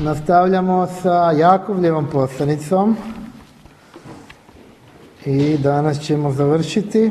Nastavljamo sa Jakovljevom poslanicom i danas ćemo završiti,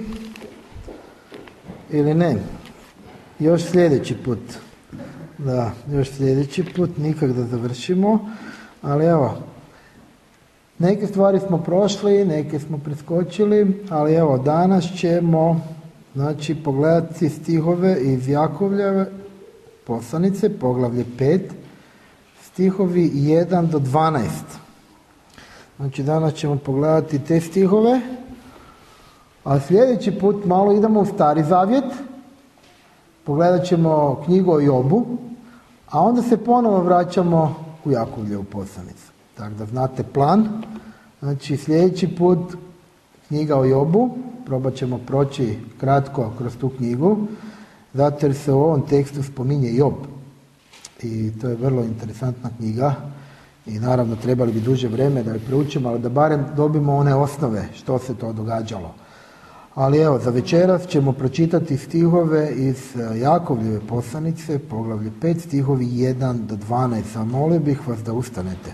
ili ne, još sljedeći put. Da, još sljedeći put, nikak da završimo, ali evo, neke stvari smo prošli, neke smo preskočili, ali evo, danas ćemo pogledati stihove iz Jakovljeve poslanice, poglavlje 5, stihovi 1 do 12. Znači danas ćemo pogledati te stihove, a sljedeći put malo idemo u Stari Zavjet, pogledat ćemo knjigu o Jobu, a onda se ponovo vraćamo u Jakovljevu poslanicu. Tako da znate plan. Znači sljedeći put knjiga o Jobu, probat ćemo proći kratko kroz tu knjigu, zato jer se u ovom tekstu spominje Job. I to je vrlo interesantna knjiga i naravno trebali bi duže vrijeme da je proučimo, ali da barem dobimo one osnove što se to događalo. Ali evo, za večeras ćemo pročitati stihove iz Jakovljeve poslanice, poglavlje 5, stihovi 1 do 12. Zamolio bih vas da ustanete.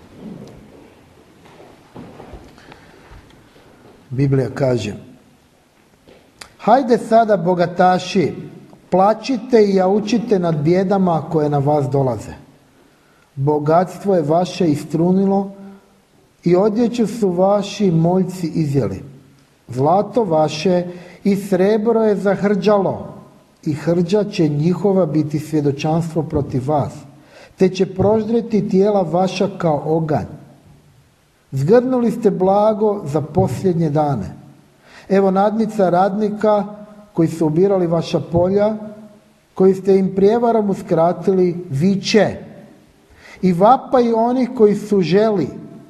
Biblija kaže: hajde sada, bogataši, plačite i jaučite nad bijedama koje na vas dolaze. Bogatstvo je vaše istrunilo i odjeću su vaši moljci izjeli. Zlato vaše i srebro je zahrđalo i hrđa će njihova biti svjedočanstvo protiv vas, te će proždreti tijela vaša kao oganj. Zgrnuli ste blago za posljednje dane. Evo nadnica radnika koji su ubirali vaša polja, koji ste im prijevarom uskratili, viče. I vapaj onih koji su želi,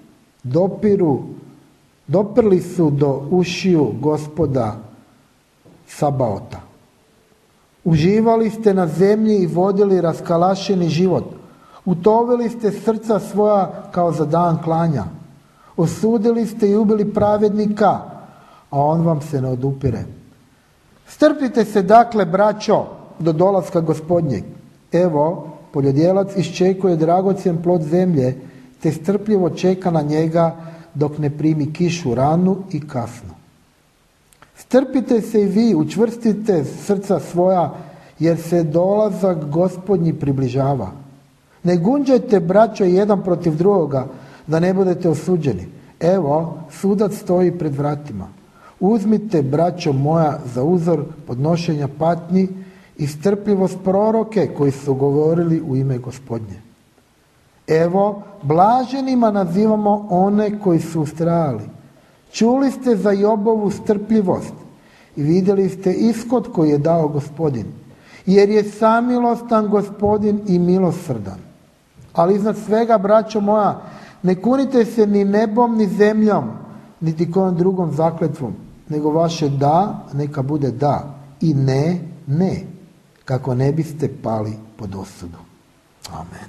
doprli su do ušiju Gospoda Sabaota. Uživali ste na zemlji i vodili raskalašeni život. Utovili ste srca svoja kao za dan klanja. Osudili ste i ubili pravednika, a on vam se ne odupire. Strpite se dakle, braćo, do dolaska Gospodnjeg. Evo, poljodjelac iščekuje dragocjen plod zemlje, te strpljivo čeka na njega dok ne primi kišu ranu i kasno. Strpite se i vi, učvrstite srca svoja, jer se dolazak Gospodnji približava. Ne gunđajte, braćo, jedan protiv drugoga, da ne budete osuđeni. Evo, sudac stoji pred vratima. Uzmite, braćo moja, za uzor podnošenja patnji i strpljivost proroke koji su govorili u ime Gospodnje. Evo, blaženima nazivamo one koji su ustrajali. Čuli ste za Jobovu strpljivost i vidjeli ste ishod koji je dao Gospodin, jer je samilostan Gospodin i milosrdan. Ali iznad svega, braćo moja, ne kunite se ni nebom ni zemljom, niti kojom drugom zakletvom, nego vaše da neka bude da i ne, ne, kako ne biste pali pod osudu. Amen.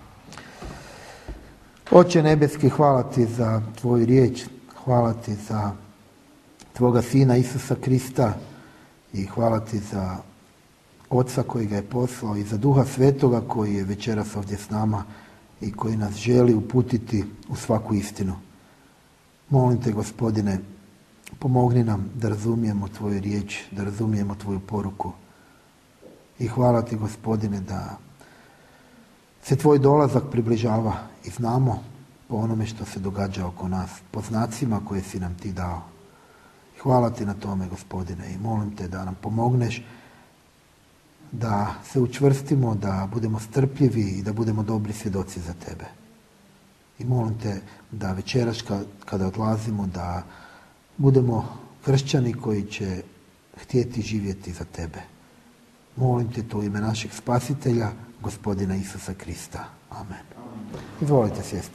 Oče nebeski, hvala ti za tvoju riječ, hvala ti za tvoga Sina Isusa Krista i hvala ti za Oca koji ga je poslao i za Duha Svetoga koji je večeras ovdje s nama i koji nas želi uputiti u svaku istinu. Molim te, Gospodine, pomogni nam da razumijemo tvoju riječ, da razumijemo tvoju poruku. I hvala ti, Gospodine, da se tvoj dolazak približava i znamo po onome što se događa oko nas, po znacima koje si nam ti dao. Hvala ti na tome, Gospodine, i molim te da nam pomogneš da se učvrstimo, da budemo strpljivi i da budemo dobri svjedoci za tebe. I molim te da večeras kada odlazimo da budemo kršćani koji će htjeti živjeti za tebe. Molim te to u ime našeg Spasitelja, Gospodina Isusa Krista. Amen. Izvolite sjesti.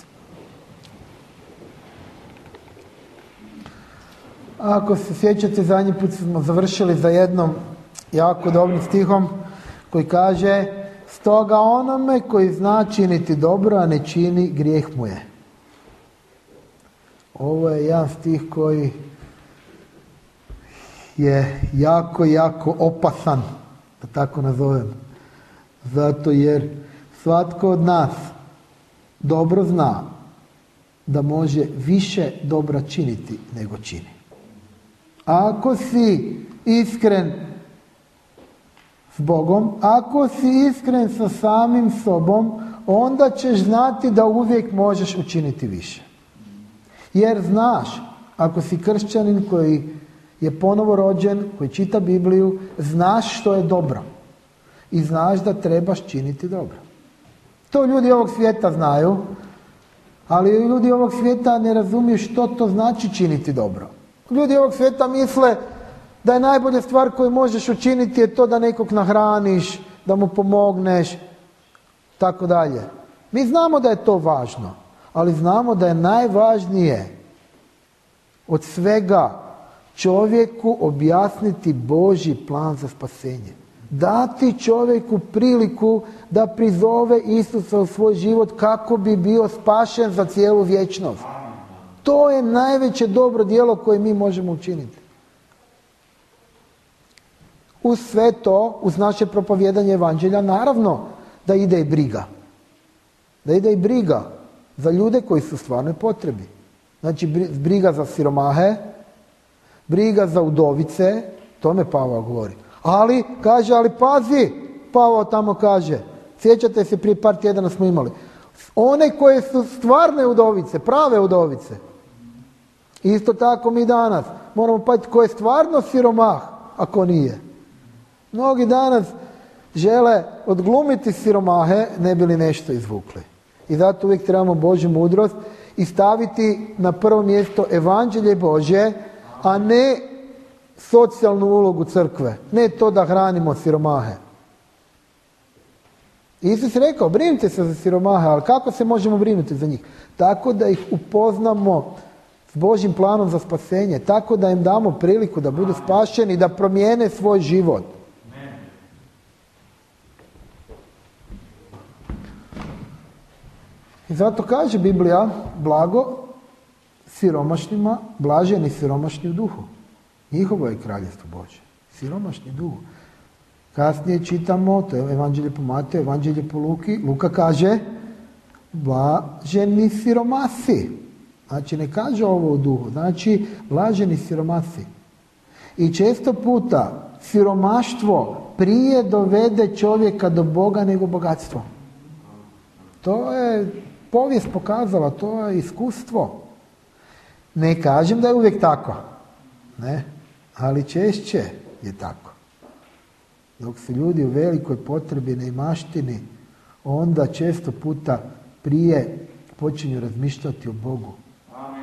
Ako se sjećate, zadnji put smo završili za jednom jako dobrim stihom koji kaže: stoga onome koji zna činiti dobro, a ne čini, grijeh mu je. Ovo je jedan stih koji je jako, jako opasan, da tako nazovem. Zato jer svatko od nas dobro zna da može više dobra činiti nego čini. Ako si iskren s Bogom, ako si iskren sa samim sobom, onda ćeš znati da uvijek možeš učiniti više. Jer znaš, ako si kršćanin koji je ponovo rođen, koji čita Bibliju, znaš što je dobro. I znaš da trebaš činiti dobro. To ljudi ovog svijeta znaju, ali ljudi ovog svijeta ne razumiju što to znači činiti dobro. Ljudi ovog svijeta misle da je najbolja stvar koju možeš učiniti je to da nekog nahraniš, da mu pomogneš, tako dalje. Mi znamo da je to važno, ali znamo da je najvažnije od svega čovjeku objasniti Božji plan za spasenje. Dati čovjeku priliku da prizove Isusa u svoj život kako bi bio spašen za cijelu vječnost. To je najveće dobro djelo koje mi možemo učiniti. Uz sve to, uz naše propovijedanje evanđelja, naravno da ide i briga. Da ide i briga za ljude koji su stvarno potrebi. Znači briga za siromahe, briga za udovice, tome Pavao govori. Ali pazi, Pavao tamo kaže, sjećate se prije par tjedana smo imali, one koje su stvarne udovice, prave udovice. Isto tako mi danas moramo paziti ko je stvarno siromah, a ko nije. Mnogi danas žele odglumiti siromahe, ne bi li nešto izvukli. I zato uvijek trebamo Božju mudrost i staviti na prvo mjesto evanđelje Božje, a ne socijalnu ulogu crkve. Ne to da hranimo siromahe. Isus je rekao, brinite se za siromahe, ali kako se možemo brinuti za njih? Tako da ih upoznamo s Božjim planom za spasenje, tako da im damo priliku da budu spašeni, da promijene svoj život. I zato kaže Biblija, blago siromašnima, blaženi siromašni u duhu. Njihovo je kraljevstvo Božje. Siromašni duh. Kasnije čitamo, to je evanđelje po Mateju, evanđelje po Luki. Luka kaže, blaženi siromasi. Znači ne kaže ovo u duhu, znači blaženi siromasi. I često puta siromaštvo prije dovede čovjeka do Boga nego bogatstvo. To je povijest pokazala, to je iskustvo. Ne kažem da je uvijek tako, ne, ali češće je tako. Dok su ljudi u velikoj potrebi, neimaštini, onda često puta prije počinju razmišljati o Bogu. Amen.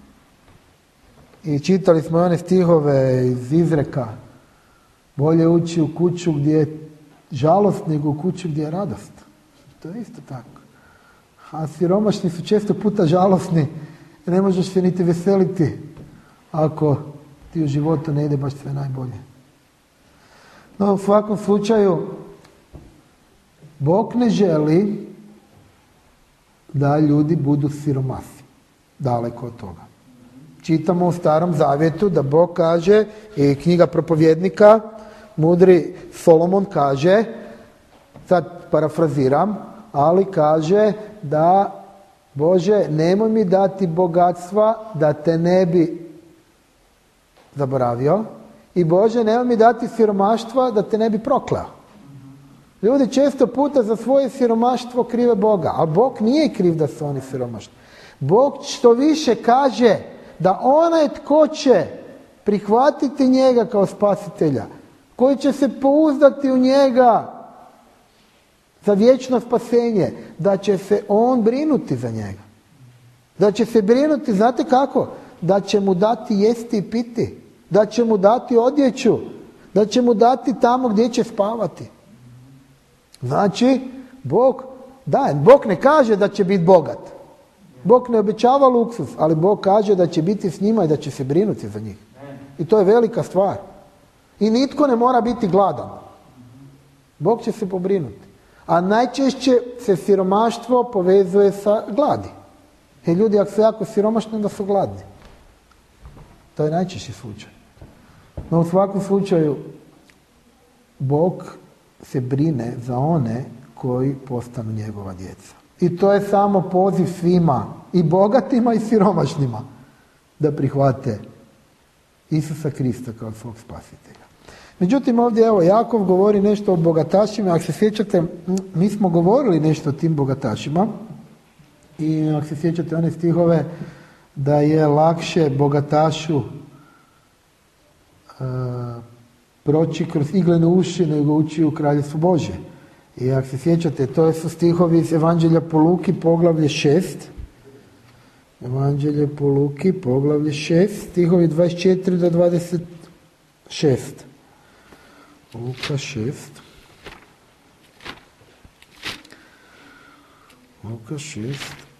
I čitali smo one stihove iz izreka, bolje ući u kuću gdje je žalost nego u kuću gdje je radost. To je isto tako. A siromašni su često puta žalosni i ne možeš se niti veseliti ako ti u životu ne ide baš sve najbolje. No, u svakom slučaju, Bog ne želi da ljudi budu siromasi. Daleko od toga. Čitamo u Starom Zavjetu da Bog kaže, i knjiga propovjednika, mudri Solomon kaže, sad parafraziram, ali kaže da Bože, nemoj mi dati bogatstva da te ne bi zaboravio i Bože, nemoj mi dati siromaštva da te ne bi prokleo. Ljudi često puta za svoje siromaštvo krive Boga, a Bog nije kriv da su oni siromašni. Bog što više kaže da onaj tko će prihvatiti njega kao spasitelja, koji će se pouzdati u njega za vječno spasenje, da će se on brinuti za njega. Da će se brinuti, znate kako? Da će mu dati jesti i piti. Da će mu dati odjeću. Da će mu dati tamo gdje će spavati. Znači, Bog ne kaže da će biti bogat. Bog ne obećava luksuz, ali Bog kaže da će biti s njima i da će se brinuti za njih. I to je velika stvar. I nitko ne mora biti gladan. Bog će se pobrinuti. A najčešće se siromaštvo povezuje sa gladi. Ljudi ako su jako siromašni, onda su gladni. To je najčešći slučaj. No u svakom slučaju Bog se brine za one koji postanu njegova djeca. I to je samo poziv svima, i bogatima i siromašnima, da prihvate Isusa Krista kao svog spasitelja. Međutim, ovdje evo Jakov govori nešto o bogatašima. Ako se sjećate, mi smo govorili nešto o tim bogatašima i ako se sjećate one stihove da je lakše bogatašu proći kroz iglene uši nego ući u Kraljevstvo Božje. I ako se sjećate, to su stihovi iz Evanđelja po Luki, poglavlje 6. Evanđelje po Luki, poglavlje 6, stihovi 24 do 26. Luka 6. Luka 6,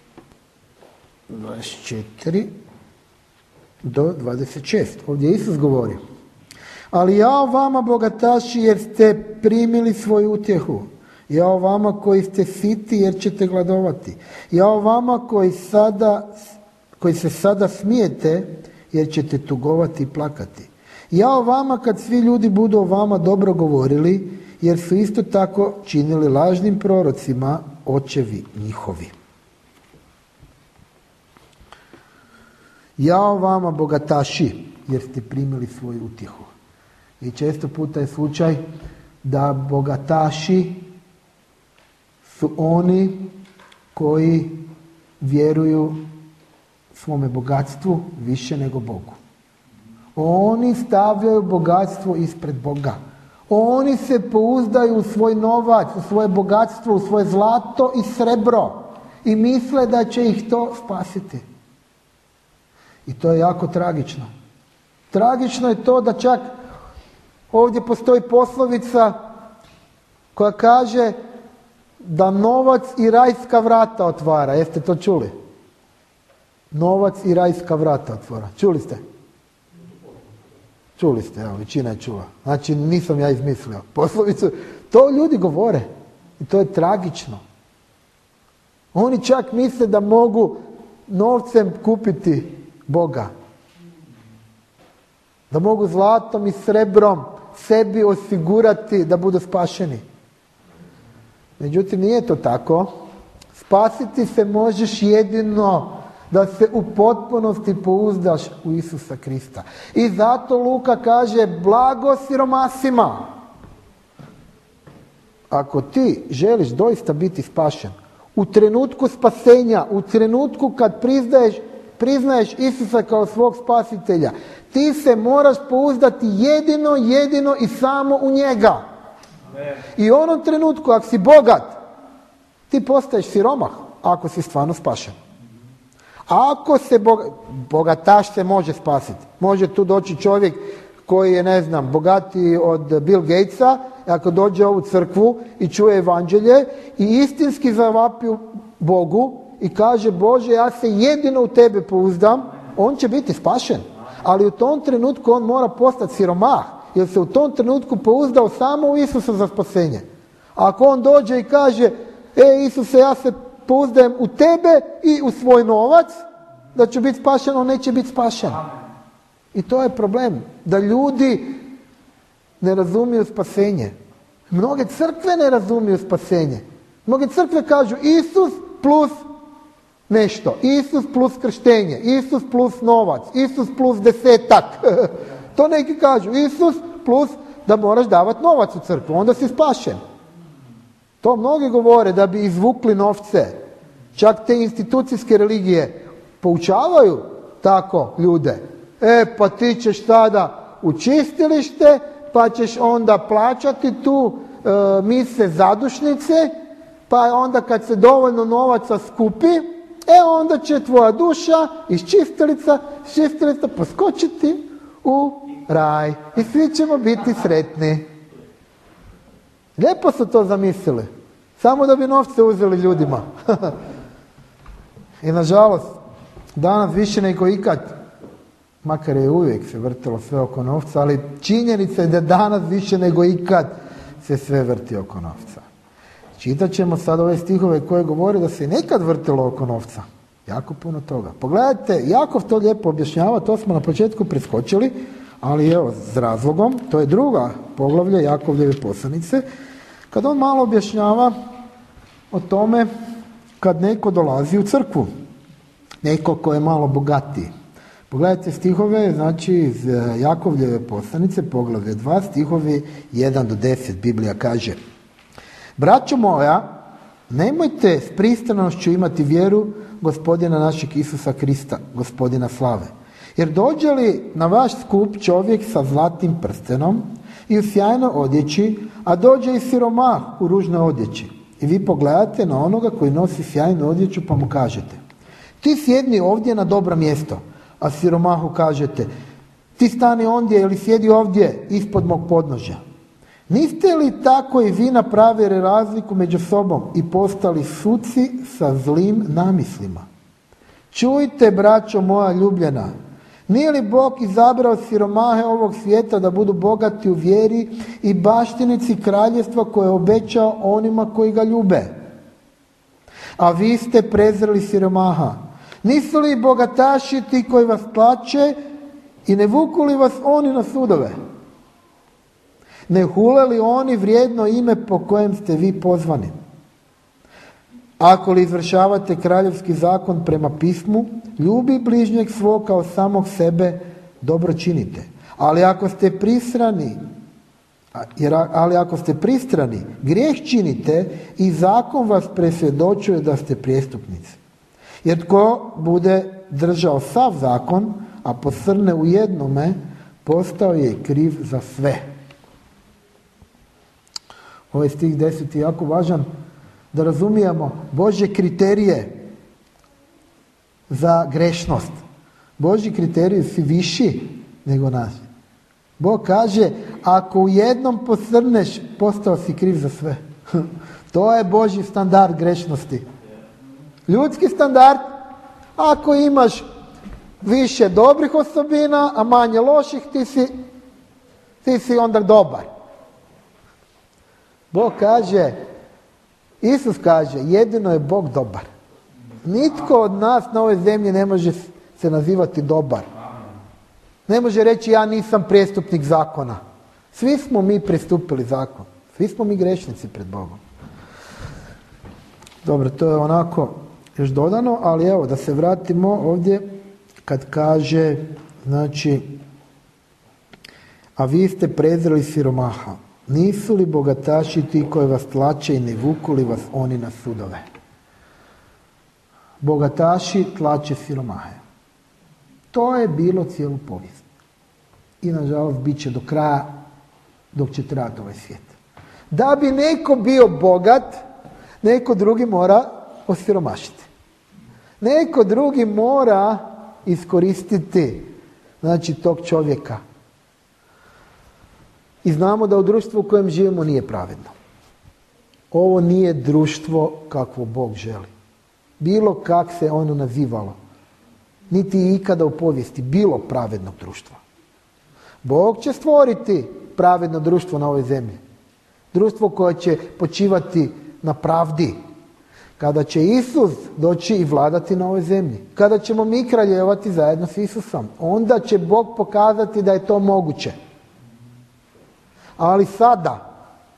24 do 26. Ovdje Isus govori: ali jao vama bogataši, jer ste primili svoju utjehu. Jao vama koji ste siti, jer ćete gladovati. Jao vama koji se sada smijete, jer ćete tugovati i plakati. Jao vama kad svi ljudi budu o vama dobro govorili, jer su isto tako činili lažnim prorocima očevi njihovi. Jao vama bogataši, jer ste primili svoju utjehu. I često puta je slučaj da bogataši su oni koji vjeruju svome bogatstvu više nego Bogu. Oni stavljaju bogatstvo ispred Boga. Oni se pouzdaju u svoj novac, u svoje bogatstvo, u svoje zlato i srebro i misle da će ih to spasiti. I to je jako tragično. Tragično je to da čak ovdje postoji poslovica koja kaže da novac i rajska vrata otvara. Jeste to čuli? Novac i rajska vrata otvara. Čuli ste? Čuli ste, evo, većina je čula. Znači, nisam ja izmislio poslovicu. To ljudi govore. I to je tragično. Oni čak misle da mogu novcem kupiti Boga. Da mogu zlatom i srebrom sebi osigurati da budu spašeni. Međutim, nije to tako. Spasiti se možeš jedino da se u potpunosti pouzdaš u Isusa Krista. I zato Luka kaže: blago siromasima. Ako ti želiš doista biti spašen, u trenutku spasenja, u trenutku kad priznaješ Isusa kao svog spasitelja, ti se moraš pouzdati jedino i samo u njega. I u onom trenutku, ako si bogat, ti postaješ siromah, ako si stvarno spašen. Ako se bogataš se može spasiti. Može tu doći čovjek koji je, ne znam, bogatiji od Bill Gatesa, ako dođe u ovu crkvu i čuje evanđelje i istinski zavapi Bogu i kaže: Bože, ja se jedino u tebe pouzdam, on će biti spašen. Ali u tom trenutku on mora postati siromah, jer se u tom trenutku pouzdao samo u Isusa za spasenje. Ako on dođe i kaže: Isuse, ja se pouzdajem u tebe i u svoj novac, da će biti spašen, on neće biti spašen. I to je problem, da ljudi ne razumiju spasenje. Mnoge crkve ne razumiju spasenje. Mnoge crkve kažu Isus plus nešto, Isus plus krštenje, Isus plus novac, Isus plus 10-ak. To neki kažu, Isus plus da moraš davati novac u crkvu, onda si spašen. To mnogi govore da bi izvukli novce. Čak te institucijske religije poučavaju tako ljude. Pa ti ćeš tada u čistilište, pa ćeš onda plaćati tu mise zadušnice, pa onda kad se dovoljno novaca skupi, onda će tvoja duša iz čistilica poskočiti u raj i svi ćemo biti sretni. Lijepo su to zamislili, samo da bi novce uzeli ljudima. I nažalost, danas više nego ikad, makar je uvijek se vrtilo sve oko novca, ali činjenica je da danas više nego ikad se sve vrti oko novca. Čitat ćemo sad ove stihove koje govore da se i nekad vrtilo oko novca. Jako puno toga. Pogledajte, Jakov to lijepo objašnjava, to smo na početku preskočili, ali evo, s razlogom, to je druga poglavlje Jakovljeve poslanice, kad on malo objašnjava o tome kad neko dolazi u crkvu, neko ko je malo bogatiji. Pogledajte stihove, znači iz Jakovljeve poslanice, poglavlje 2, stihovi 1 do 10, Biblija kaže: Braćo moja, nemojte s pristranošću imati vjeru Gospodina našeg Isusa Krista, Gospodina slave. Jer dođe li na vaš skup čovjek sa zlatnim prstenom i u sjajnoj odjeći, a dođe i siromah u ružnoj odjeći, i vi pogledate na onoga koji nosi sjajnu odjeću pa mu kažete: ti sjedni ovdje na dobro mjesto, a siromahu kažete: ti stani ondje ili sjedi ovdje ispod mog podnožja. Niste li tako i vi napravili razliku među sobom i postali suci sa zlim namislima? Čujte, braćo moja ljubljena, nije li Bog izabrao siromahe ovog svijeta da budu bogati u vjeri i baštinici kraljevstva koje je obećao onima koji ga ljube? A vi ste prezreli siromaha. Nisu li bogataši ti koji vas tlače i ne vuku li vas oni na sudove? Ne hule li oni vrijedno ime po kojem ste vi pozvani? Ako li izvršavate kraljevski zakon prema pismu, ljubi bližnjeg svog kao samog sebe, dobro činite. Ali ako ste pristrani, grijeh činite i zakon vas presvjedočuje da ste prijestupnici. Jer tko bude držao sav zakon, a posrne u jednome, postao je kriv za sve. Ovaj stih 10 je jako važan da razumijemo Božje kriterije za grešnost. Božji kriteriji su viši nego naši. Bog kaže, ako u jednom posrneš, postao si kriv za sve. To je Božji standard grešnosti. Ljudski standard, ako imaš više dobrih osobina, a manje loših, ti si onda dobar. Bog kaže, Isus kaže, jedino je Bog dobar. Nitko od nas na ovoj zemlji ne može se nazivati dobar. Ne može reći, ja nisam prijestupnik zakona. Svi smo mi prestupili zakon. Svi smo mi grešnici pred Bogom. Dobro, to je onako još dodano, ali evo da se vratimo ovdje kad kaže, znači, a vi ste prezreli siromaha. Nisu li bogataši ti koji vas tlače i ne vuku li vas oni na sudove? Bogataši tlače siromahe. To je bilo cijelu povijest. I nažalost bit će do kraja dok će trajati ovaj svijet. Da bi neko bio bogat, neko drugi mora osiromašiti. Neko drugi mora iskoristiti, znači, tog čovjeka. I znamo da u društvu u kojem živimo nije pravedno. Ovo nije društvo kakvo Bog želi. Bilo kak se ono nazivalo. Niti ikada u povijesti bilo pravednog društva. Bog će stvoriti pravedno društvo na ovoj zemlji. Društvo koje će počivati na pravdi. Kada će Isus doći i vladati na ovoj zemlji. Kada ćemo mi kraljevati zajedno s Isusom. Onda će Bog pokazati da je to moguće. Ali sada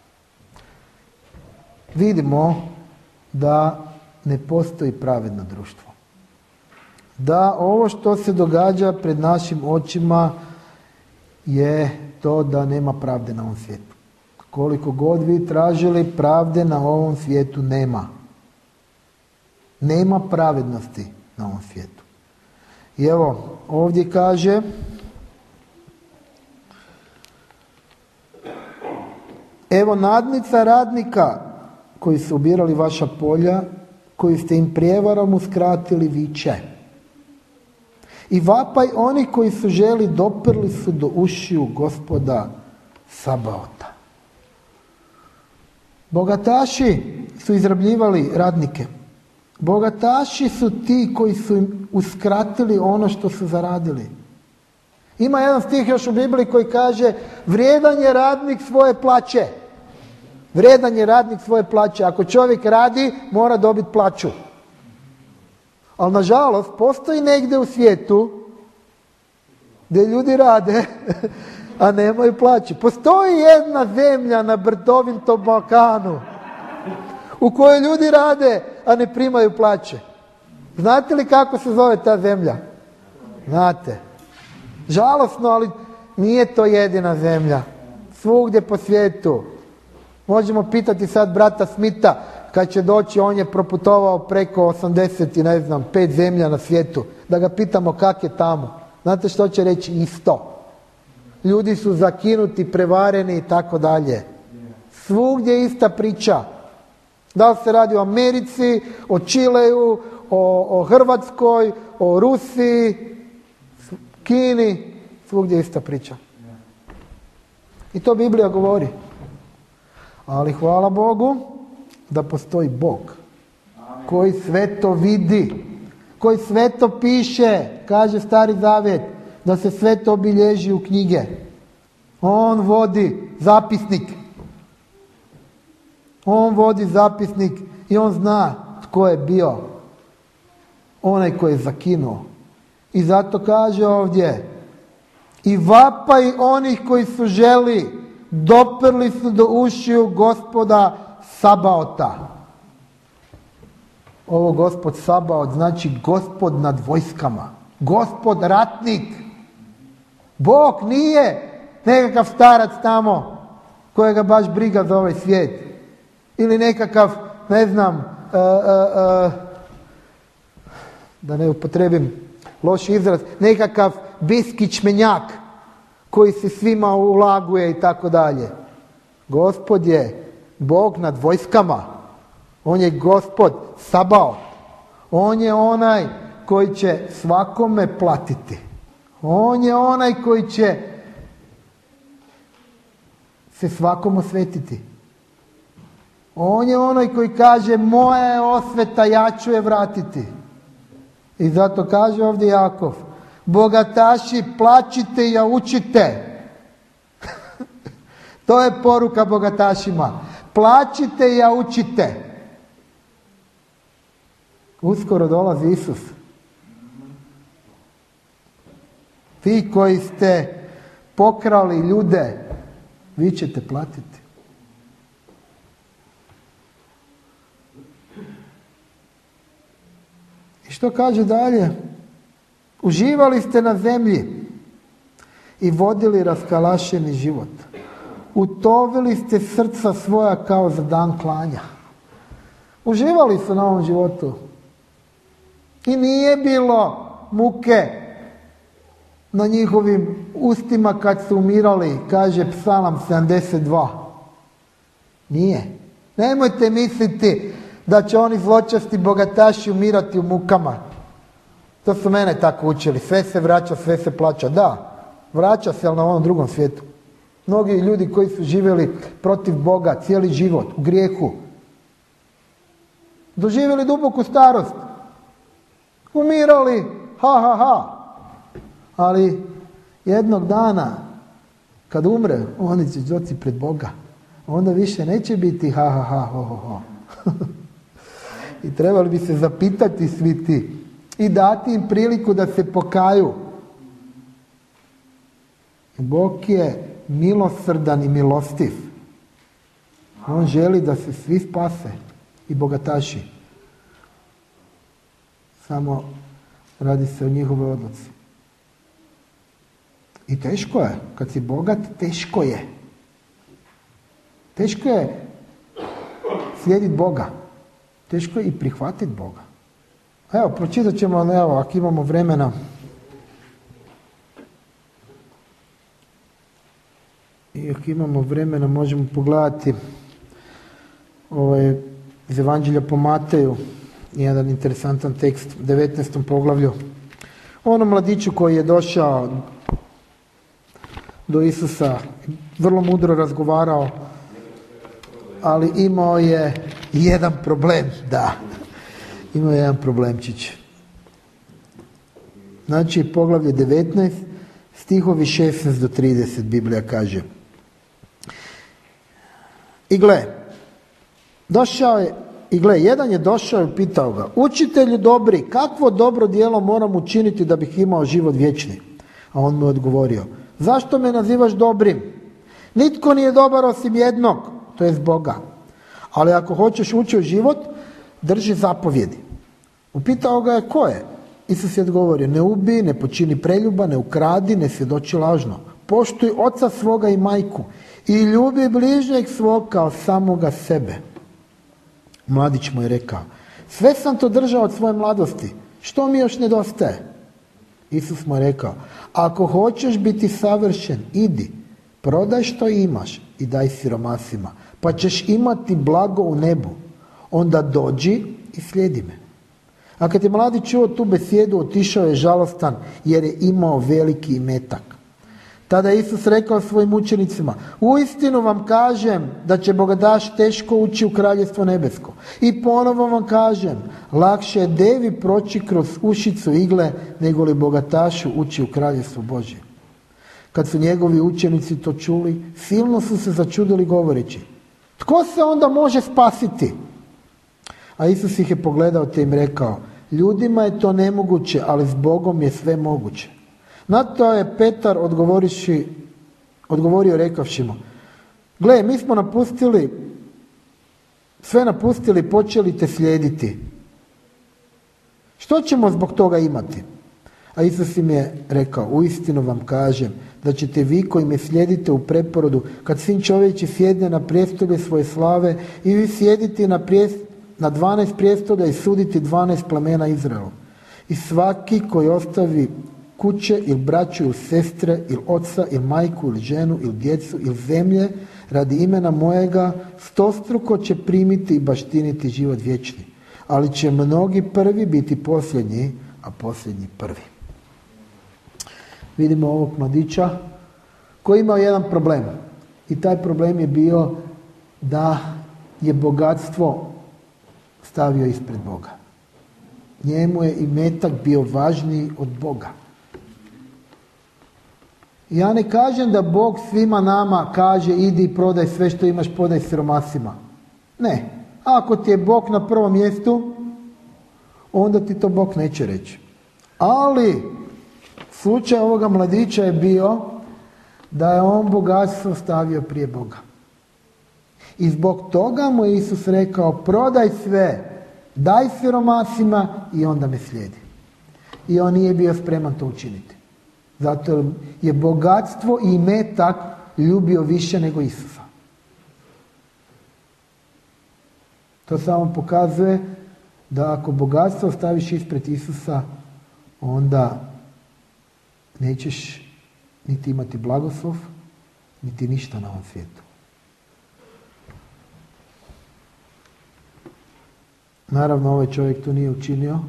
vidimo da ne postoji pravedno društvo. Da ovo što se događa pred našim očima je to da nema pravde na ovom svijetu. Koliko god vi tražili, pravde na ovom svijetu nema. Nema pravednosti na ovom svijetu. I evo, ovdje kaže, evo nadnica radnika koji su ubirali vaša polja, koji ste im prijevarom uskratili viče. I vapaj oni koji su želi doprli su do ušiju Gospoda Sabaota. Bogataši su izrabljivali radnike. Bogataši su ti koji su im uskratili ono što su zaradili. Ima jedan stih još u Bibliji koji kaže, vrijedan je radnik svoje plaće. Vrijedan je radnik svoje plaće. Ako čovjek radi, mora dobiti plaću. Ali nažalost, postoji negdje u svijetu gdje ljudi rade, a nemaju plaće. Postoji jedna zemlja na brdovitom Balkanu u kojoj ljudi rade, a ne primaju plaće. Znate li kako se zove ta zemlja? Znate. Žalosno, ali nije to jedina zemlja. Svugdje po svijetu. Možemo pitati sad brata Smitha kad će doći, on je proputovao preko 80 i 5 zemlja na svijetu. Da ga pitamo kak je tamo. Znate što će reći? Isto. Ljudi su zakinuti, prevareni i tako dalje. Svugdje je ista priča. Da li se radi o Americi, o Čileju, o Hrvatskoj, o Rusiji, Kini, svugdje je ista priča. I to Biblija govori. Ali hvala Bogu da postoji Bog koji sve to vidi, koji sve to piše, kaže Stari Zavjet, da se sve to obilježi u knjige. On vodi zapisnik. On vodi zapisnik i on zna tko je bio onaj koji je zakinuo. I zato kaže ovdje, i vapaj onih koji su želi, doprli su do ušiju Gospoda Sabaota. Ovo Gospod Sabaot znači Gospod nad vojskama. Gospod ratnik. Bog nije nekakav starac tamo kojega baš briga za ovaj svijet. Ili nekakav, da ne upotrebim loš izraz, nekakav biskičmenjak koji se svima ulaguje i tako dalje. Gospod je Bog nad vojskama. On je Gospod Sabaot. On je onaj koji će svakome platiti. On je onaj koji će se svakom osvetiti. On je onaj koji kaže moja je osveta, ja ću je vratiti. I zato kaže ovdje Jakov, bogataši plačite i jaučite. To je poruka bogatašima. Plačite i jaučite. Uskoro dolazi Isus. Vi koji ste pokrali ljude, vi ćete platiti. I što kaže dalje? Uživali ste na zemlji i vodili raskalašeni život. Utovili ste srca svoja kao za dan klanja. Uživali su na ovom životu. I nije bilo muke na njihovim ustima kad su umirali, kaže Psalam 72. Nije. Nemojte misliti da će oni zločasti bogataši umirati u mukama. To su mene tako učili. Sve se vraća, sve se plaća. Da, vraća se, ali na ovom drugom svijetu. Mnogi ljudi koji su živjeli protiv Boga cijeli život, u grijehu, doživjeli duboku starost, umirali, ali jednog dana kad umre, oni će doći pred Boga. Onda više neće biti ho. I trebali bi se zapitati svi ti i dati im priliku da se pokaju. Bog je milosrdan i milostiv. On želi da se svi spase i bogataši. Samo radi se o njihovoj odluci. I teško je. Kad si bogat, teško je. Teško je slijediti Boga. Teško je i prihvatiti Boga. Evo, pročitat ćemo, ako imamo vremena. I ako imamo vremena, možemo pogledati iz Evanđelja po Mateju, jedan interesantan tekst, 19. poglavlju. Onom mladiću koji je došao do Isusa, vrlo mudro razgovarao, ali imao je jedan problem, imao je jedan problemčić. Znači, poglavlje 19, stihovi 16 do 30, Biblija kaže. I gle, jedan je došao i pitao ga, učitelju dobri, kakvo dobro djelo moram učiniti da bih imao život vječni? A on mu je odgovorio, zašto me nazivaš dobrim? Nitko nije dobar osim jednog, to jest Boga. Ali ako hoćeš ući u život, drži zapovjedi. Upitao ga je ko je? Isus je odgovorio, ne ubij, ne počini preljuba, ne ukradi, ne svjedoči lažno. Poštuj oca svoga i majku i ljubi bližnjeg svog kao samoga sebe. Mladić mu je rekao, sve sam to držao od svoje mladosti, što mi još nedostaje? Isus mu je rekao, ako hoćeš biti savršen, idi, prodaj što imaš i daj siromasima, pa ćeš imati blago u nebu. Onda dođi i slijedi me. A kad je mladić čuo tu besjedu, otišao je žalostan jer je imao veliki imetak. Tada je Isus rekao svojim učenicima, uistinu vam kažem da će bogataš teško ući u kraljestvo nebesko. I ponovo vam kažem, lakše je devi proći kroz ušicu igle nego li bogatašu ući u kraljestvo Božje. Kad su njegovi učenici to čuli, silno su se začudili govoreći, tko se onda može spasiti? A Isus ih je pogledao te im rekao, ljudima je to nemoguće, ali s Bogom je sve moguće. Na to je Petar odgovorio rekavši mu, gle, mi smo sve napustili, počeli te slijediti. Što ćemo zbog toga imati? A Isus im je rekao, uistinu vam kažem da ćete vi koji me slijedite u preporodu, kad Sin čovječi sjedne na prijestolje svoje slave i vi sjedite na 12 prijestolja i suditi 12 plemena Izraelu. I svaki koji ostavi kuće ili braću ili sestre ili oca ili majku ili ženu ili djecu ili zemlje radi imena mojega stostruko će primiti i baštiniti život vječni. Ali će mnogi prvi biti posljednji, a posljednji prvi. Vidimo ovog mladića koji je imao jedan problem. I taj problem je bio da je bogatstvo stavio ispred Boga. Njemu je imetak bio važniji od Boga. Ja ne kažem da Bog svima nama kaže idi i prodaj sve što imaš, podaj siromasima. Ne. Ako ti je Bog na prvom mjestu, onda ti to Bog neće reći. Ali slučaj ovoga mladića je bio da je on bogatstvo stavio prije Boga. I zbog toga mu je Isus rekao, prodaj sve, daj siromasima i onda me slijedi. I on nije bio spreman to učiniti. Zato je bogatstvo i imetak ljubio više nego Isusa. To samo pokazuje da ako bogatstvo staviš ispred Isusa, onda nećeš niti imati blagoslov, niti ništa na ovom svijetu. Naravno, ovaj čovjek to nije učinio,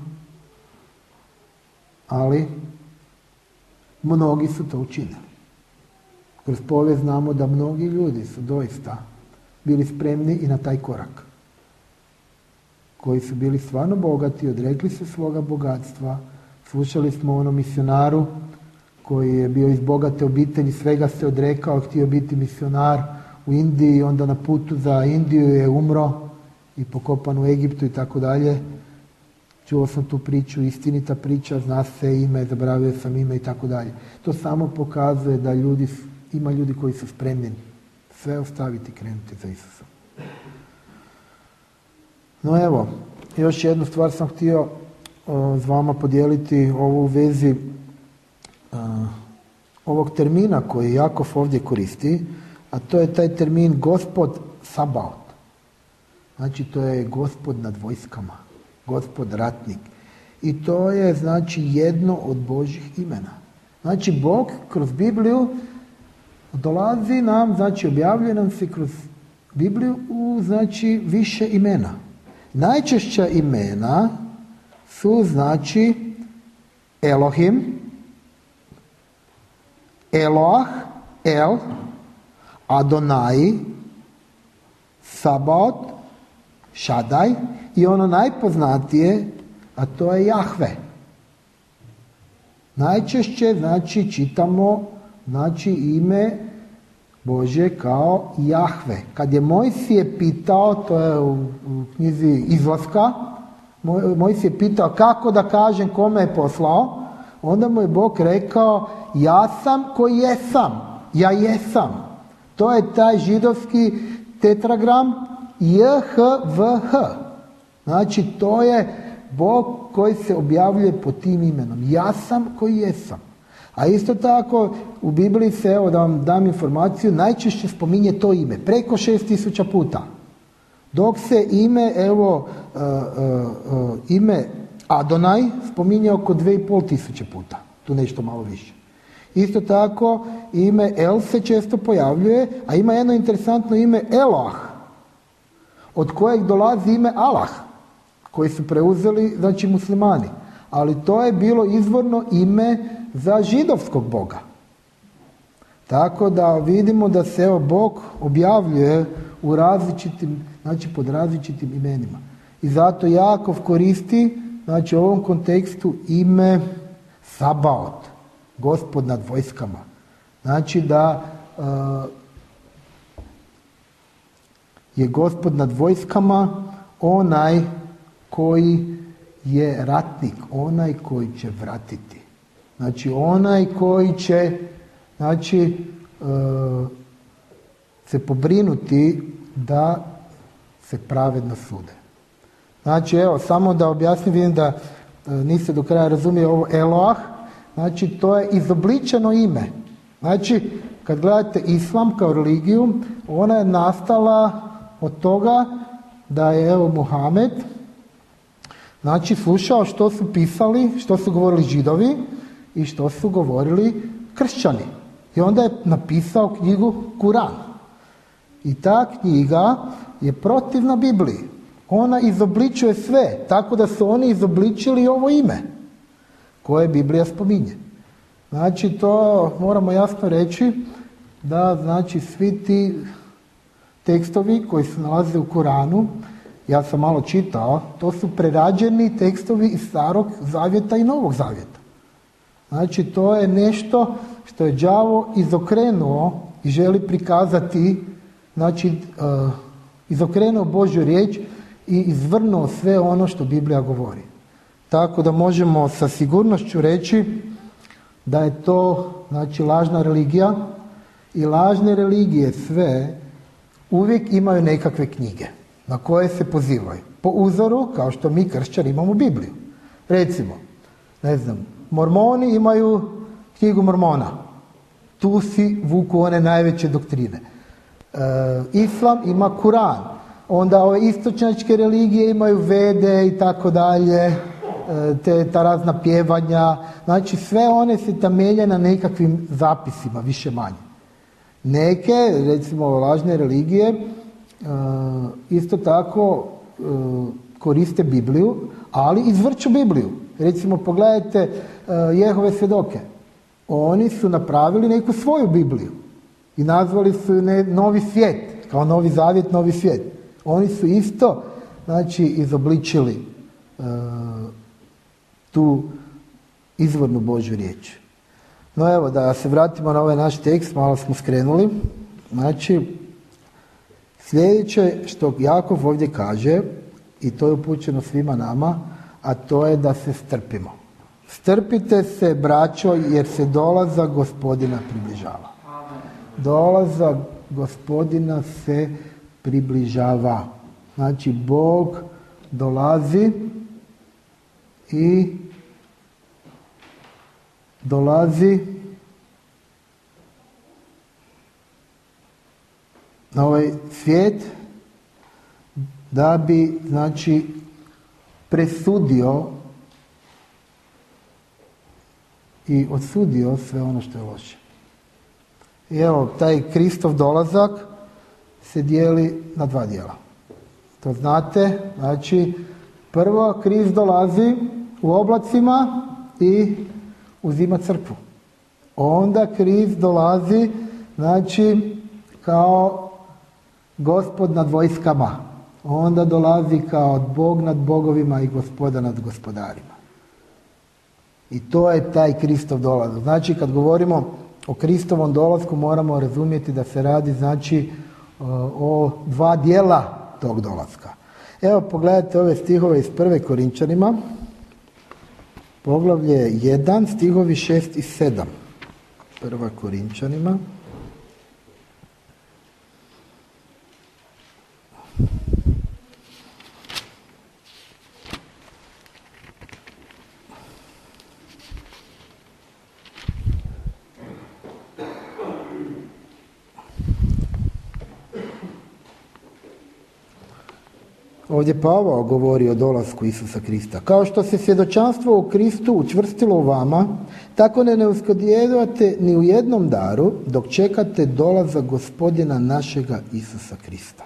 ali mnogi su to učinili. Kroz povijest znamo da mnogi ljudi su doista bili spremni i na taj korak. Koji su bili stvarno bogati, odrekli se svoga bogatstva. Slušali smo o onom misionaru koji je bio iz bogate obitelji, svega se odrekao, htio biti misionar u Indiji, onda na putu za Indiju je umro i pokopan u Egiptu i tako dalje. Čuo sam tu priču, istinita priča, zna se ime, zaboravio sam ime i tako dalje. To samo pokazuje da ima ljudi koji su spremni sve ostaviti i krenuti za Isusom. No evo, još jednu stvar sam htio s vama podijeliti ovo u vezi ovog termina koji Jakov ovdje koristi, a to je taj termin Gospod Sabaot. Znači to je Gospod nad vojskama, Gospod ratnik. I to je znači jedno od Božjih imena. Znači Bog kroz Bibliju dolazi nam, znači objavljuje nam se kroz Bibliju u znači više imena. Najčešća imena su znači Elohim, Eloah, El, Adonai, Sabaot, Šadaj i ono najpoznatije, a to je Jahve. Najčešće znači čitamo znači ime Božje kao Jahve. Kad je Mojsije pitao, to je u knjizi Izlaska, Mojsije pitao kako da kažem kome je poslao, onda mu je Bog rekao ja sam koji jesam, ja jesam. To je taj židovski tetragram JHVH. Znači to je Bog koji se objavljuje pod tim imenom. Ja sam koji jesam. A isto tako u Bibliji se, evo da vam dam informaciju, najčešće spominje to ime, preko 6000 puta. Dok se ime, ime Adonaj spominje oko 2500 puta, tu nešto malo više. Isto tako ime El se često pojavljuje, a ima jedno interesantno ime Eloah, od kojeg dolazi ime Allah, koji su preuzeli, znači, muslimani. Ali to je bilo izvorno ime za židovskog Boga. Tako da vidimo da se Bog objavljuje u različitim, znači pod različitim imenima. I zato Jakov koristi, znači u ovom kontekstu, ime Sabaot, Gospod nad vojskama. Znači da je Gospod nad vojskama onaj koji je ratnik, onaj koji će vratiti. Znači onaj koji će, znači, se pobrinuti da se pravedno sude. Znači evo, samo da objasnim, vidim da niste do kraja razumije ovo Eloah, znači to je izobličeno ime. Znači kad gledate islam kao religiju, ona je nastala od toga da je Muhamed, znači, slušao što su pisali, što su govorili Židovi i što su govorili kršćani. I onda je napisao knjigu Kuran. I ta knjiga je protivna Bibliji. Ona izobličuje sve, tako da su oni izobličili ovo ime koje Biblija spominje. Znači, to moramo jasno reći da, znači, svi ti tekstovi koji se nalaze u Koranu, ja sam malo čitao, to su prerađeni tekstovi iz Starog zavjeta i Novog zavjeta. Znači to je nešto što je đavo izokrenuo i želi prikazati, znači izokrenuo Božju riječ i izvrnuo sve ono što Biblija govori. Tako da možemo sa sigurnošću reći da je to, znači, lažna religija i lažne religije sve uvijek imaju nekakve knjige na koje se pozivaju. Po uzoru, kao što mi kršćani imamo Bibliju. Recimo, ne znam, Mormoni imaju knjigu Mormona. Tu si vuku one najveće doktrine. Islam ima Kuran. Onda ove istočnjačke religije imaju Vede i tako dalje, ta razna pjevanja. Znači sve one se temelje na nekakvim zapisima, više manje. Neke, recimo lažne religije, isto tako koriste Bibliju, ali izvrću Bibliju. Recimo pogledajte Jehove svjedoke. Oni su napravili neku svoju Bibliju i nazvali su Novi svijet, kao Novi zavjet, Novi svijet. Oni su isto, znači, izobličili tu izvornu Božju riječ. No evo, da se vratimo na ovaj naš tekst, malo smo skrenuli. Znači, sljedeće što Jakov ovdje kaže, i to je upućeno svima nama, a to je da se strpimo. Strpite se, braćo, jer se dolazak Gospodina približava. Dolazak Gospodina se približava. Znači, Bog dolazi i dolazi na ovaj svijet da bi, znači, presudio i odsudio sve ono što je loše. I evo, taj Kristov dolazak se dijeli na dva dijela. To znate, znači, prvo Krist dolazi u oblacima i uzima crkvu. Onda Krist dolazi, znači, kao Gospod nad vojskama. Onda dolazi kao Bog nad bogovima i Gospoda nad gospodarima. I to je taj Kristov dolazak. Znači, kad govorimo o Kristovom dolasku, moramo razumjeti da se radi, znači, o dva dijela tog dolaska. Evo, pogledajte ove stihove iz 1. Korinčanima, poglavlje 1, stihovi 6 i 7. 1. Korinčanima. ovdje Pavao govori o dolasku Isusa Krista. Kao što se svjedočanstvo u Kristu učvrstilo u vama, tako ne uskladijevate ni u jednom daru dok čekate dolazak Gospodina našega Isusa Krista.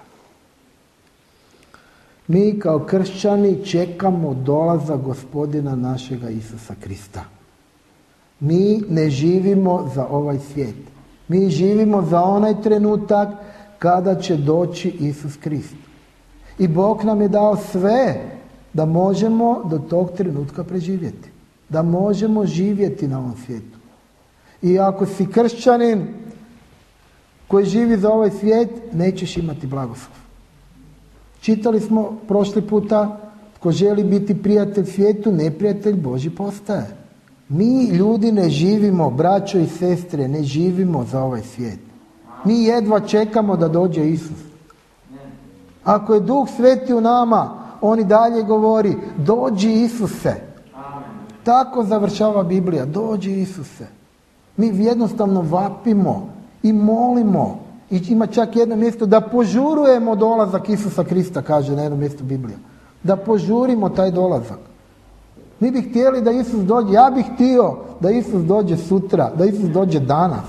Mi kao kršćani čekamo dolazak Gospodina našega Isusa Krista. Mi ne živimo za ovaj svijet. Mi živimo za onaj trenutak kada će doći Isus Krist. I Bog nam je dao sve da možemo do tog trenutka preživjeti. Da možemo živjeti na ovom svijetu. I ako si kršćanin koji živi za ovaj svijet, nećeš imati blagoslov. Čitali smo prošli puta, tko želi biti prijatelj svijetu, neprijatelj Božji postaje. Mi ljudi ne živimo, braćo i sestre, ne živimo za ovaj svijet. Mi jedva čekamo da dođe Isus. Ako je Duh Sveti u nama, on i dalje govori, dođi Isuse. Tako završava Biblija, dođi Isuse. Mi jednostavno vapimo i molimo. I ima čak jedno mjesto da požurujemo dolazak Isusa Krista, kaže na jednom mjestu Biblija. Da požurimo taj dolazak. Mi bi htjeli da Isus dođe, ja bih htio da Isus dođe sutra, da Isus dođe danas.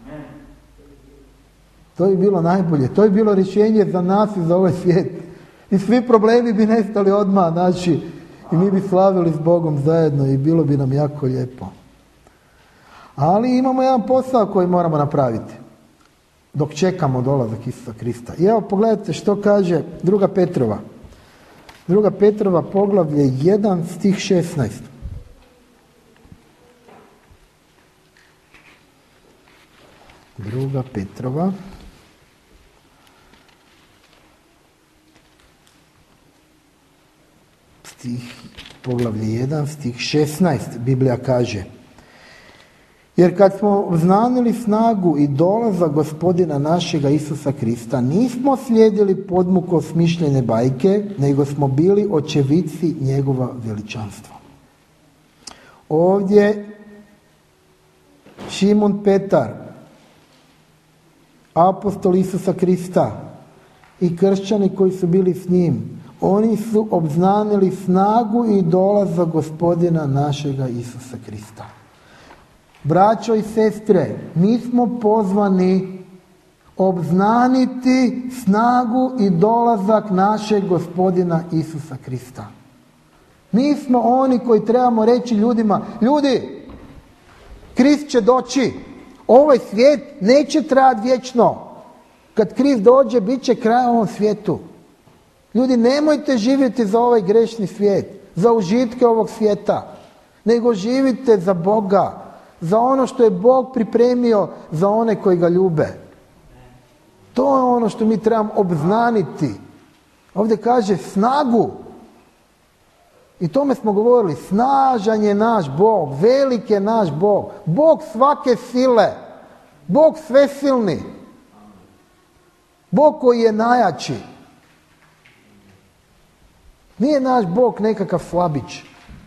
To bi bilo najbolje, to bi bilo rješenje za nas i za ovaj svijet. I svi problemi bi nestali odmah naši i mi bi slavili s Bogom zajedno i bilo bi nam jako lijepo. Ali imamo jedan posao koji moramo napraviti dok čekamo dolazak Isusa Krista. I evo pogledajte što kaže 2. Petrova. 2. Petrova poglavlje 1 stih 16. Druga Petrova. Poglavlje 1 stih 16. Biblija kaže: jer kad smo obznanili snagu i dolazak Gospodina našega Isusa Krista, nismo slijedili podmuko smišljene bajke, nego smo bili očevici njegova veličanstva. Ovdje Šimun Petar, apostol Isusa Krista i kršćani koji su bili s njim, oni su obznanili snagu i dolazak Gospodina našega Isusa Krista. Braćo i sestre, mi smo pozvani obznaniti snagu i dolazak našeg Gospodina Isusa Krista. Mi smo oni koji trebamo reći ljudima, ljudi, Krist će doći, ovaj svijet neće trajati vječno. Kad Krist dođe, bit će kraj ovom svijetu. Ljudi, nemojte živjeti za ovaj grešni svijet, za užitke ovog svijeta, nego živite za Boga, za ono što je Bog pripremio za one koji ga ljube. To je ono što mi trebamo obznaniti. Ovdje kaže snagu. I tome smo govorili, snažan je naš Bog, velik je naš Bog, Bog svake sile, Bog svesilni, Bog koji je najjači. Nije naš Bog nekakav slabić.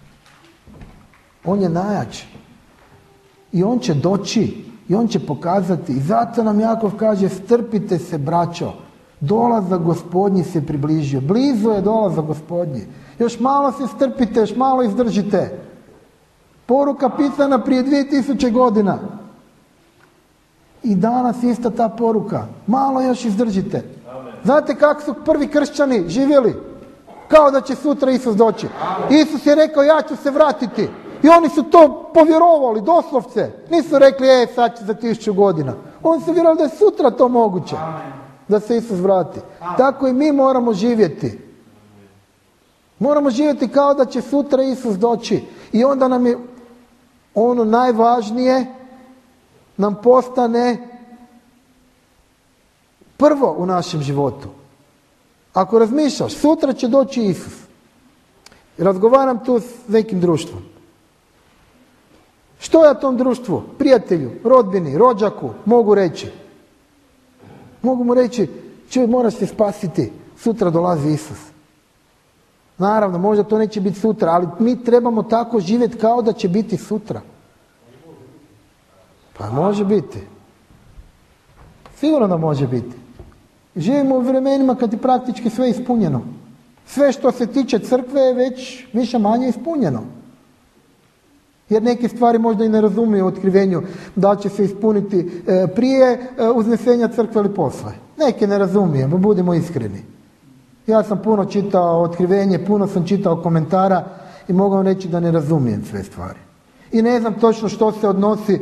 On je najjači. I on će doći. I on će pokazati. I zato nam Jakov kaže, strpite se braćo. Dolazak Gospodnji se približio. Blizu je dolazak Gospodnji. Još malo se strpite, još malo izdržite. Poruka pisana prije 2000 godina. I danas ista ta poruka. Malo još izdržite. Znate kako su prvi kršćani živjeli? Kao da će sutra Isus doći. Isus je rekao, ja ću se vratiti. I oni su to povjerovali, doslovce. Nisu rekli, sad će za 1000 godina. Oni su vjerovali da je sutra to moguće. Da se Isus vrati. Tako i mi moramo živjeti. Moramo živjeti kao da će sutra Isus doći. I onda nam je ono najvažnije, nam postane prvo u našem životu. Ako razmišljaš, sutra će doći Isus. Razgovaram tu s nekim društvom. Što ja tom društvu, prijatelju, rodbini, rođaku mogu reći? Mogu mu reći, čuj, moraš se spasiti, sutra dolazi Isus. Naravno, možda to neće biti sutra, ali mi trebamo tako živjeti kao da će biti sutra. Pa može biti. Sigurno da može biti. Živimo u vremenima kad je praktički sve ispunjeno. Sve što se tiče crkve je već više manje ispunjeno. Jer neke stvari možda i ne razumiju u otkrivenju da će se ispuniti prije uznesenja crkve ili posle. Neke ne razumijemo, budimo iskreni. Ja sam puno čitao otkrivenje, puno sam čitao komentara i mogu vam reći da ne razumijem sve stvari. I ne znam točno što se odnosi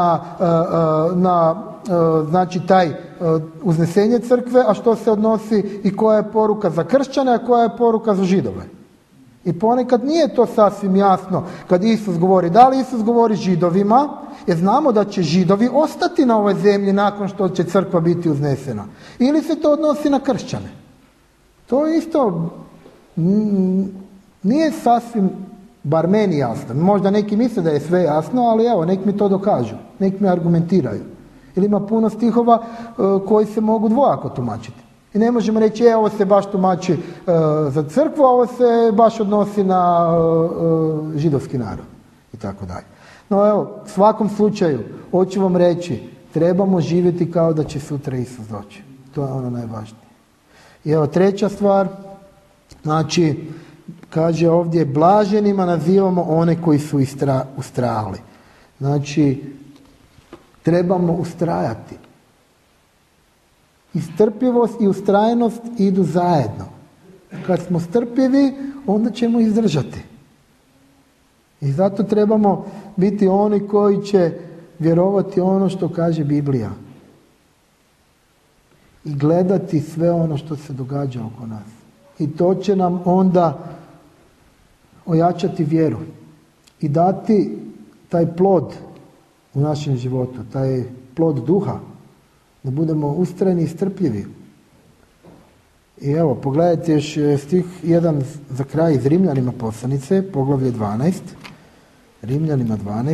na znači taj uznesenje crkve, a što se odnosi i koja je poruka za kršćane, a koja je poruka za Židove. I ponekad nije to sasvim jasno kad Isus govori. Da li Isus govori Židovima, jer znamo da će Židovi ostati na ovoj zemlji nakon što će crkva biti uznesena. Ili se to odnosi na kršćane. To isto nije sasvim, bar meni jasno. Možda neki misle da je sve jasno, ali evo, nek mi to dokažu, nek mi argumentiraju. Ili ima puno stihova koji se mogu dvojako tumačiti. I ne možemo reći, ovo se baš tumači za crkvu, a ovo se baš odnosi na židovski narod i tako dalje. No evo, u svakom slučaju, hoću vam reći, trebamo živjeti kao da će sutra Isus doći. To je ono najvažnije. I evo, treća stvar, znači, kaže ovdje, blaženima nazivamo one koji su ustrajali. Znači, trebamo ustrajati. I strpljivost i ustrajnost idu zajedno. Kad smo strpljivi, onda ćemo izdržati. I zato trebamo biti oni koji će vjerovati ono što kaže Biblija. I gledati sve ono što se događa oko nas. I to će nam onda ojačati vjeru. I dati taj plod u našem životu, taj plod duha. Da budemo ustrajni i strpljivi. I evo, pogledajte još stih 1 za kraj iz Rimljanima poslanice, poglavlje 12. Rimljanima 12.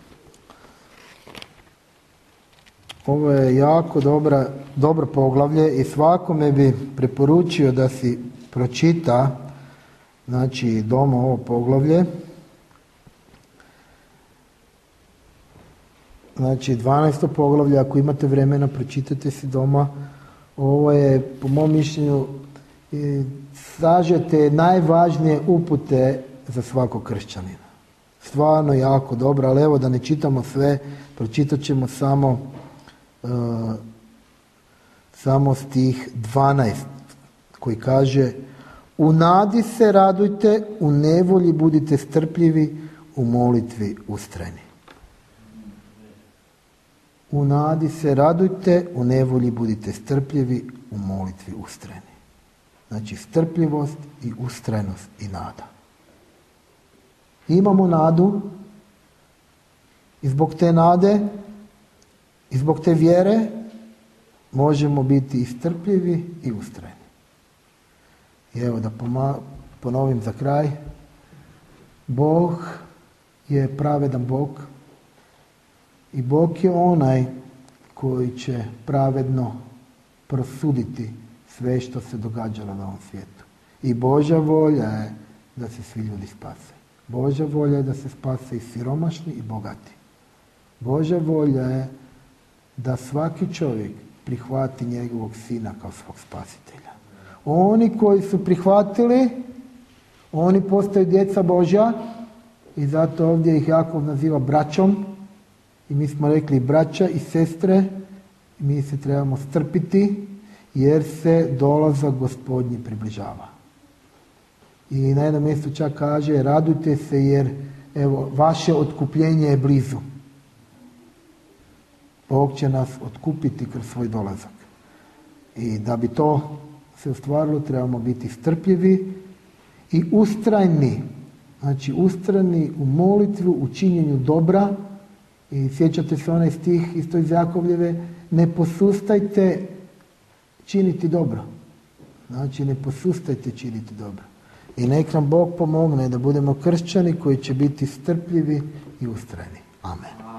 Ovo je jako dobro poglavlje i svakome bi preporučio da si pročita, znači, doma ovo poglavlje. Znači, 12. poglavlje, ako imate vremena, pročitajte si doma. Ovo je, po mom mišljenju, sažete najvažnije upute za svakog kršćanina. Stvarno jako dobro, ali evo da ne čitamo sve, pročitat ćemo samo stih 12, koji kaže: u nadi se radujte, u nevolji budite strpljivi, u molitvi ustrajni. U nadi se radujte, u nevolji budite strpljivi, u molitvi ustrajni. Znači, strpljivost i ustrajnost i nada. Imamo nadu i zbog te nade i zbog te vjere možemo biti i strpljivi i ustrajni. I evo da ponovim za kraj. Bog je pravedan Bog. I Bog je onaj koji će pravedno prosuditi sve što se događalo na ovom svijetu. I Božja volja je da se svi ljudi spase. Božja volja je da se spase i siromašni i bogati. Božja volja je da svaki čovjek prihvati njegovog sina kao svog spasitelja. Oni koji su prihvatili, oni postaju djeca Božja i zato ovdje ih Jakov naziva braćom. I mi smo rekli braća i sestre, mi se trebamo strpiti jer se dolazak Gospodnji približava. I na jednom mjestu čak kaže: radujte se jer evo vaše otkupljenje je blizu. Bog će nas otkupiti kroz svoj dolazak. I da bi to se ostvarilo trebamo biti strpljivi i ustrajni. Znači ustrajni u molitvu, u činjenju dobra. I sjećate se onaj stih isto iz Jakovljeve: ne posustajte činiti dobro. Znači ne posustajte činiti dobro. I nek nam Bog pomogne da budemo kršćani koji će biti strpljivi i ustrajni. Amen.